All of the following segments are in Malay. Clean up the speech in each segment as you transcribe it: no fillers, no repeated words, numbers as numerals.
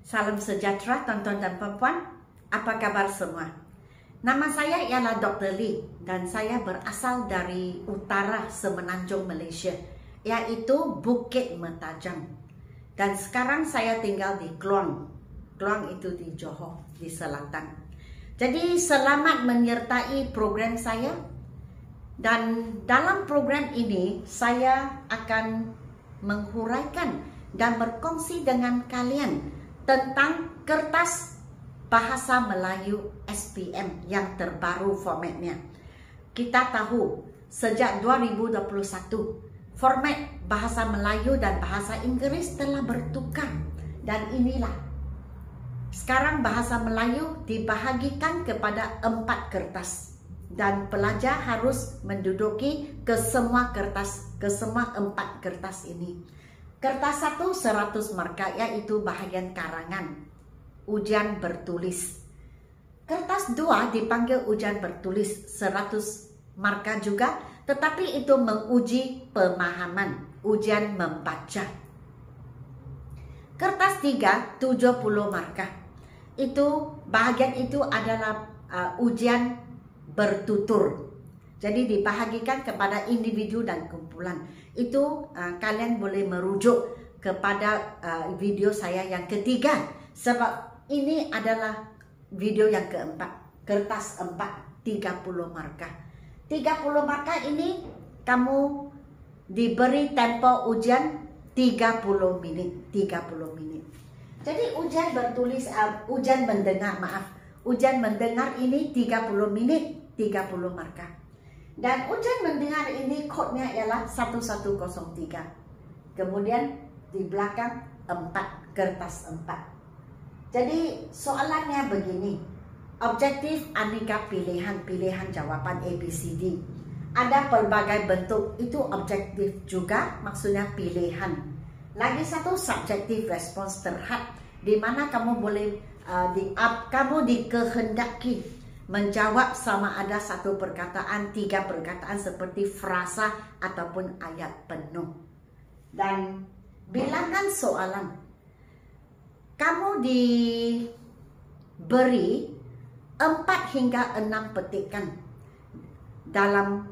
Salam sejahtera tuan-tuan dan puan-puan, apa kabar semua? Nama saya ialah Dr. Lee dan saya berasal dari utara Semenanjung Malaysia, yaitu Bukit Mertajam. Dan sekarang saya tinggal di Kluang. Kluang itu di Johor, di selatan. Jadi selamat menyertai program saya. Dan dalam program ini saya akan menghuraikan dan berkongsi dengan kalian tentang kertas bahasa Melayu SPM yang terbaru formatnya. Kita tahu sejak 2021 format bahasa Melayu dan bahasa Inggris telah bertukar, dan inilah sekarang bahasa Melayu dibahagikan kepada 4 kertas dan pelajar harus menduduki ke semua 4 kertas ini. Kertas 1 100 markah, yaitu bahagian karangan, ujian bertulis. Kertas 2 dipanggil ujian bertulis, 100 markah juga, tetapi itu menguji pemahaman, ujian membaca. Kertas 3 70 markah. Itu bahagian itu adalah ujian bertutur. Jadi dibahagikan kepada individu dan kumpulan. Itu kalian boleh merujuk kepada video saya yang ketiga, sebab ini adalah video yang keempat. Kertas 4 30 markah. 30 markah ini kamu diberi tempo ujian 30 minit. 30 minit. Jadi ujian bertulis, ujian mendengar, ujian mendengar ini 30 menit, 30 markah. Dan ujian mendengar ini kodenya ialah 1103. Kemudian di belakang 4, kertas 4. Jadi soalannya begini. Objektif aneka pilihan jawapan ABCD. Ada pelbagai bentuk, itu objektif juga, maksudnya pilihan. Lagi satu subjektif respons terhad, di mana kamu boleh kamu dikehendaki menjawab sama ada satu perkataan, 3 perkataan seperti frasa ataupun ayat penuh. Dan bilangan soalan. Kamu diberi 4 hingga 6 petikan dalam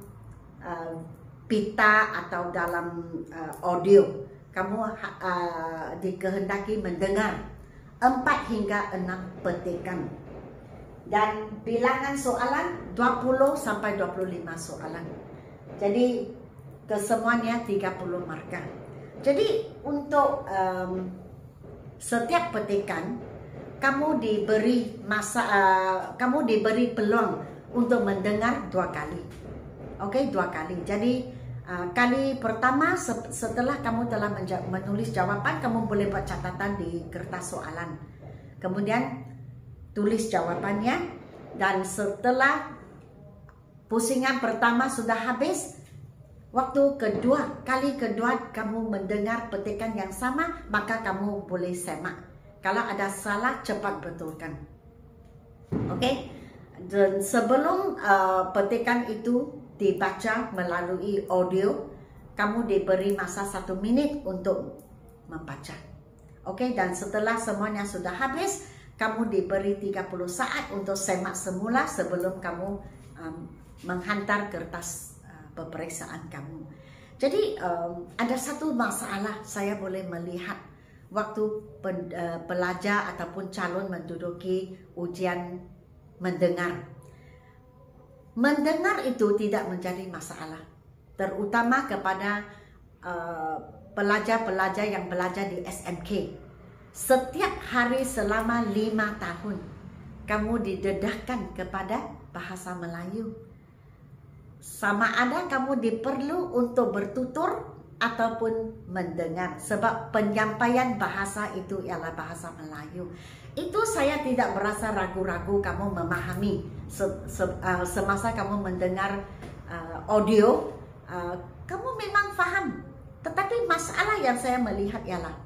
pita atau dalam audio. Kamu dikehendaki mendengar 4 hingga 6 petikan. Dan bilangan soalan 20 sampai 25 soalan. Jadi kesemuanya 30 markah. Jadi untuk setiap petikan kamu diberi kamu diberi peluang untuk mendengar 2 kali. Oke, 2 kali. Jadi kali pertama setelah kamu telah menulis jawaban, kamu boleh buat catatan di kertas soalan. Kemudian tulis jawabannya, dan setelah pusingan pertama sudah habis, waktu kali kedua kamu mendengar petikan yang sama, maka kamu boleh semak. Kalau ada salah, cepat betulkan. Oke? Dan sebelum petikan itu dibaca melalui audio, kamu diberi masa 1 menit untuk membaca. Oke? Dan setelah semuanya sudah habis, kamu diberi 30 saat untuk semak semula sebelum kamu menghantar kertas peperiksaan kamu. Jadi ada satu masalah saya boleh melihat waktu pelajar ataupun calon menduduki ujian mendengar. Mendengar itu tidak menjadi masalah, terutama kepada pelajar-pelajar yang belajar di SMK. Setiap hari selama 5 tahun, kamu didedahkan kepada bahasa Melayu. Sama ada kamu diperlu untuk bertutur ataupun mendengar, sebab penyampaian bahasa itu ialah bahasa Melayu. Itu saya tidak merasa ragu-ragu kamu memahami semasa kamu mendengar audio, kamu memang faham. Tetapi masalah yang saya melihat ialah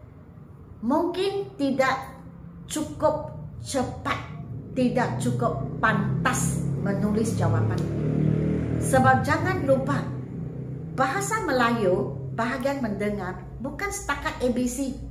mungkin tidak cukup cepat, tidak cukup pantas menulis jawapan. Sebab jangan lupa, bahasa Melayu bahagian mendengar bukan setakat ABC.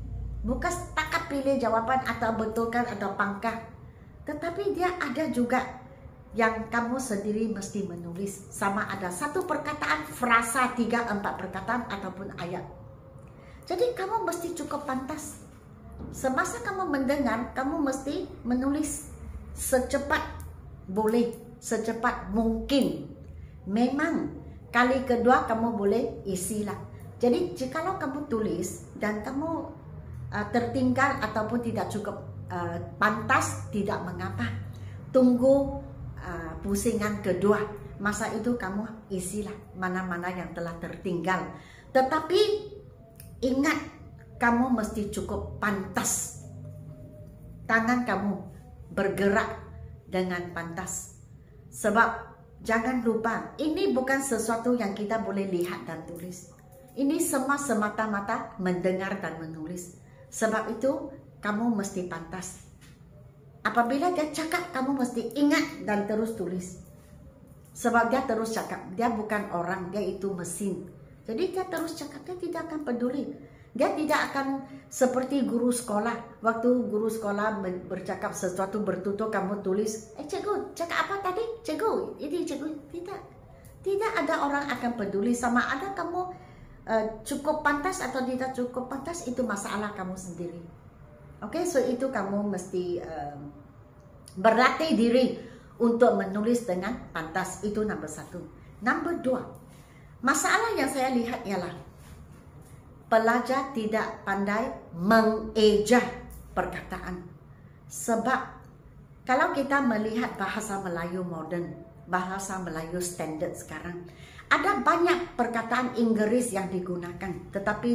Bukan setakat pilih jawapan atau betulkan atau pangkah. Tetapi dia ada juga yang kamu sendiri mesti menulis. Sama ada satu perkataan, frasa, 3-4 perkataan ataupun ayat. Jadi kamu mesti cukup pantas. Semasa kamu mendengar, kamu mesti menulis secepat boleh, secepat mungkin. Memang kali kedua kamu boleh isilah. Jadi jikalau kamu tulis dan kamu tertinggal ataupun tidak cukup pantas, tidak mengapa. Tunggu pusingan kedua. Masa itu kamu isilah mana-mana yang telah tertinggal. Tetapi ingat, kamu mesti cukup pantas. Tangan kamu bergerak dengan pantas. Sebab jangan lupa, ini bukan sesuatu yang kita boleh lihat dan tulis. Ini semua semata-mata mendengar dan menulis. Sebab itu kamu mesti pantas. Apabila dia cakap, kamu mesti ingat dan terus tulis. Sebab dia terus cakap, dia bukan orang, dia itu mesin. Jadi dia terus cakap, dia tidak akan peduli. Dia tidak akan seperti guru sekolah. Waktu guru sekolah bercakap sesuatu bertutur, kamu tulis, cikgu, cakap apa tadi? Cikgu, ini cikgu. Tidak. Tidak ada orang akan peduli. Sama ada kamu cukup pantas atau tidak cukup pantas, itu masalah kamu sendiri. Oke, so itu kamu mesti berlatih diri untuk menulis dengan pantas. Itu nomor 1. Nomor 2, masalah yang saya lihat ialah pelajar tidak pandai mengeja perkataan. Sebab kalau kita melihat bahasa Melayu moden, bahasa Melayu standard sekarang, ada banyak perkataan Inggris yang digunakan, tetapi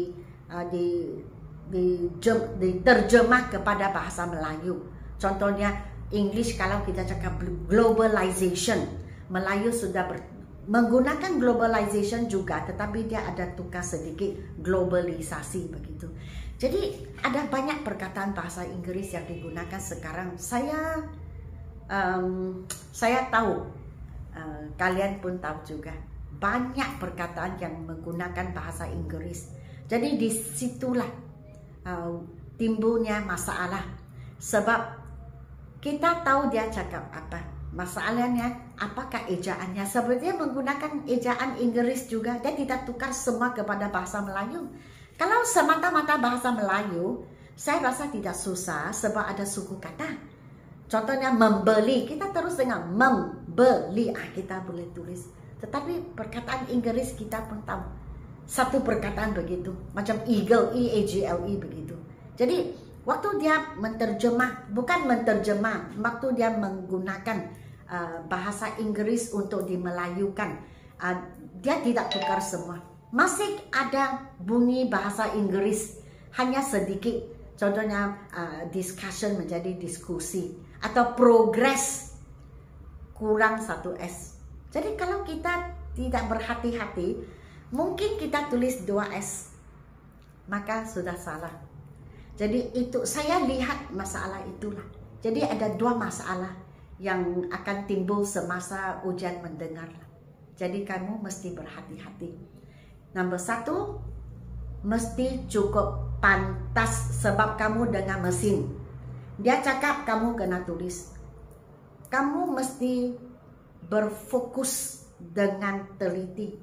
diterjemah kepada bahasa Melayu. Contohnya English, kalau kita cakap globalization, Melayu sudah menggunakan globalization juga, tetapi dia ada tukar sedikit globalisasi begitu. Jadi ada banyak perkataan bahasa Inggris yang digunakan sekarang. Saya tahu, kalian pun tahu juga, banyak perkataan yang menggunakan bahasa Inggris. Jadi disitulah timbulnya masalah. Sebab kita tahu dia cakap apa. Masalahnya apakah ejaannya? Sebenarnya menggunakan ejaan Inggris juga. Dia tidak tukar semua kepada bahasa Melayu. Kalau semata-mata bahasa Melayu, saya rasa tidak susah sebab ada suku kata. Contohnya membeli, kita terus dengar membeli, kita boleh tulis. Tetapi perkataan Inggris kita pun tahu. Satu perkataan begitu, macam eagle, E-A-G-L-E begitu. Jadi waktu dia menterjemah, bukan menterjemah, waktu dia menggunakan bahasa Inggris untuk dimelayukan, dia tidak tukar semua. Masih ada bunyi bahasa Inggris, hanya sedikit. Contohnya discussion menjadi diskusi, atau progress kurang satu S. Jadi kalau kita tidak berhati-hati, mungkin kita tulis 2S, maka sudah salah. Jadi itu saya lihat masalah itulah. Jadi ada 2 masalah yang akan timbul semasa ujian mendengar. Jadi kamu mesti berhati-hati. Nomor 1, mesti cukup pantas sebab kamu dengan mesin. Dia cakap, kamu kena tulis. Kamu mesti berfokus dengan teliti.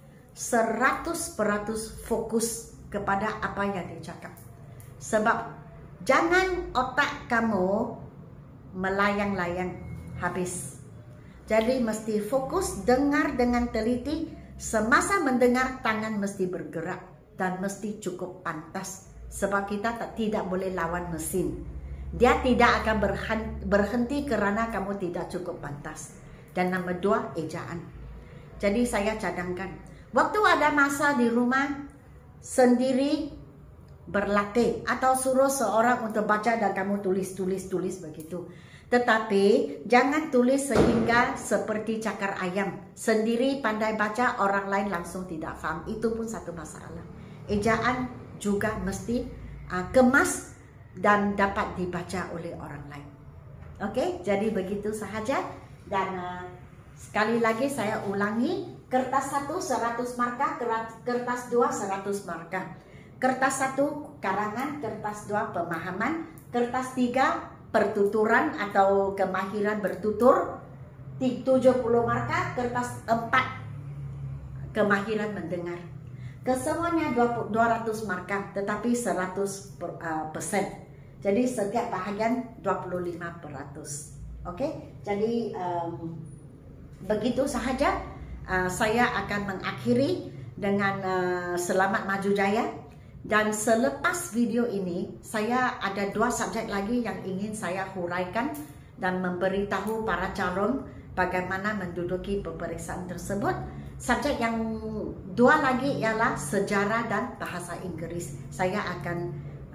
100% fokus kepada apa yang dicakap. Sebab jangan otak kamu melayang-layang habis. Jadi mesti fokus, dengar dengan teliti. Semasa mendengar, tangan mesti bergerak dan mesti cukup pantas. Sebab kita tidak boleh lawan mesin. Dia tidak akan berhenti kerana kamu tidak cukup pantas. Dan nomor 2, ejaan. Jadi saya cadangkan, waktu ada masa di rumah sendiri berlatih atau suruh seorang untuk baca dan kamu tulis begitu. Tetapi jangan tulis sehingga seperti cakar ayam. Sendiri pandai baca, orang lain langsung tidak faham. Itu pun satu masalah. Ejaan juga mesti kemas dan dapat dibaca oleh orang lain. Oke, jadi begitu sahaja. Dan sekali lagi saya ulangi, kertas 1 100 markah, kertas 2 100 markah. Kertas 1 karangan, kertas 2 pemahaman, kertas 3 pertuturan atau kemahiran bertutur, 70 markah, kertas 4 kemahiran mendengar. Kesemuanya 200 markah, tetapi 100%. Jadi setiap bahagian 25%. Oke, jadi begitu sahaja. Saya akan mengakhiri dengan selamat maju jaya. Dan selepas video ini, saya ada 2 subjek lagi yang ingin saya huraikan dan memberitahu para calon bagaimana menduduki peperiksaan tersebut. Subjek yang 2 lagi ialah sejarah dan bahasa Inggris. Saya akan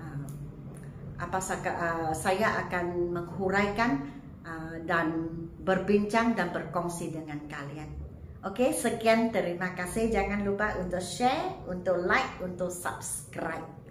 menghuraikan dan berbincang dan berkongsi dengan kalian. Oke, sekian, terima kasih. Jangan lupa untuk share, untuk like, untuk subscribe.